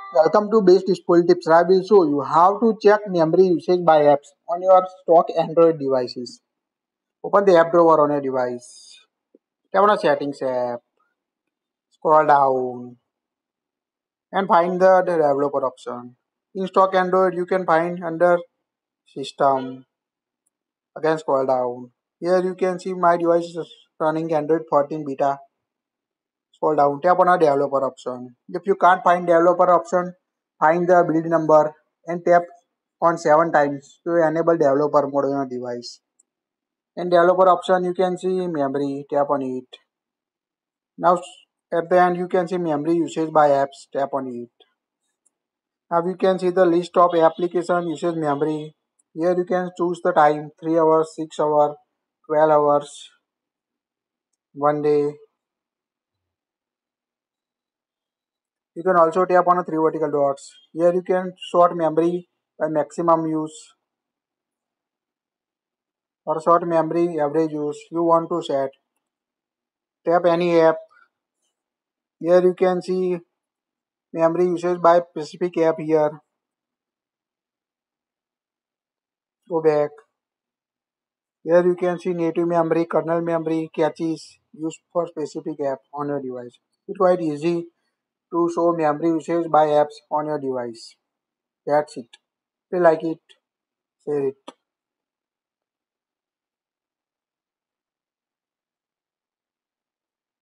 Welcome to BestusefulTips. I will show you how to check memory usage by apps on your stock Android devices. Open the app drawer on your device. Tap on the Settings app. Scroll down and find the developer option. In stock Android, you can find under System. Again, scroll down. Here you can see my device is running Android 14 beta. Scroll down. Tap on the developer option. If you can't find developer option, find the build number and tap on 7 times to enable developer mode on your device. In developer option, you can see memory, tap on it. Now at the end, you can see memory usage by apps, tap on it. Now you can see the list of application usage memory. Here you can choose the time, 3 hours, 6 hours, 12 hours, 1 day. You can also tap on the 3 vertical dots. Here you can sort memory by maximum use or sort memory average use you want to set. Tap any app. Here you can see memory usage by specific app here. Go back. Here you can see native memory, kernel memory, caches used for specific app on your device. It's quite easy to show memory usage by apps on your device. That's it. If you like it, share it.